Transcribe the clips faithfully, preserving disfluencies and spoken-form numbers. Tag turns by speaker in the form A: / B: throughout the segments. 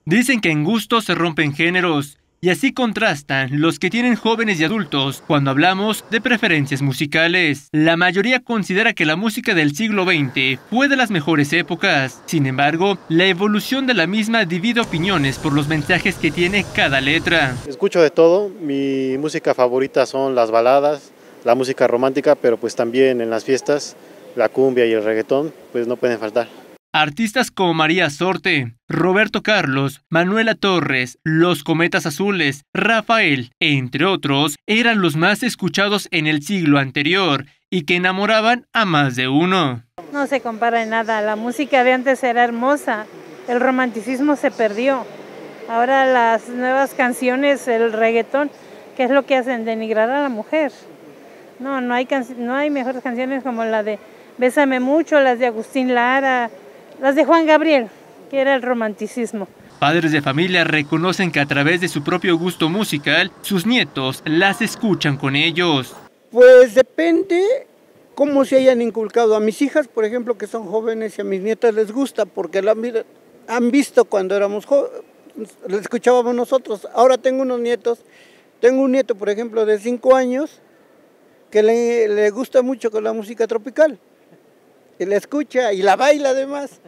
A: Dicen que en gusto se rompen géneros, y así contrastan los que tienen jóvenes y adultos cuando hablamos de preferencias musicales. La mayoría considera que la música del siglo veinte fue de las mejores épocas. Sin embargo, la evolución de la misma divide opiniones por los mensajes que tiene cada letra.
B: Escucho de todo, mi música favorita son las baladas, la música romántica, pero pues también en las fiestas, la cumbia y el reggaetón, pues no pueden faltar.
A: Artistas como María Sorte, Roberto Carlos, Manuela Torres, Los Cometas Azules, Rafael, entre otros, eran los más escuchados en el siglo anterior y que enamoraban a más de uno.
C: No se compara en nada, la música de antes era hermosa, el romanticismo se perdió. Ahora las nuevas canciones, el reggaetón, ¿qué es lo que hacen? Denigrar a la mujer. No, no hay, no hay mejores canciones como la de Bésame Mucho, las de Agustín Lara, las de Juan Gabriel, que era el romanticismo.
A: Padres de familia reconocen que a través de su propio gusto musical, sus nietos las escuchan con ellos.
D: Pues depende cómo se hayan inculcado. A mis hijas, por ejemplo, que son jóvenes, y a mis nietas les gusta, porque la han visto cuando éramos jóvenes, la escuchábamos nosotros. Ahora tengo unos nietos, tengo un nieto, por ejemplo, de cinco años, que le, le gusta mucho con la música tropical. Y la escucha y la baila además.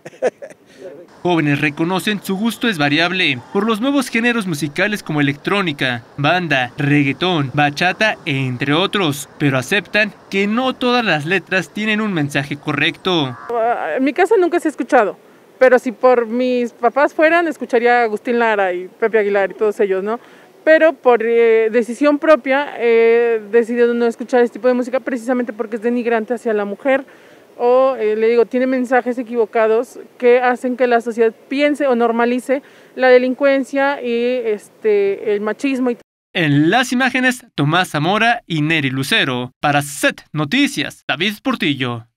A: Jóvenes reconocen su gusto es variable por los nuevos géneros musicales como electrónica, banda, reggaetón, bachata, entre otros, pero aceptan que no todas las letras tienen un mensaje correcto.
E: En mi casa nunca se ha escuchado, pero si por mis papás fueran, escucharía a Agustín Lara y Pepe Aguilar y todos ellos, ¿no? Pero por eh, decisión propia he eh, decidido no escuchar este tipo de música precisamente porque es denigrante hacia la mujer, o eh, le digo, tiene mensajes equivocados que hacen que la sociedad piense o normalice la delincuencia y este, el machismo.
A: En las imágenes, Tomás Zamora y Neri Lucero. Para Z Noticias, David Portillo.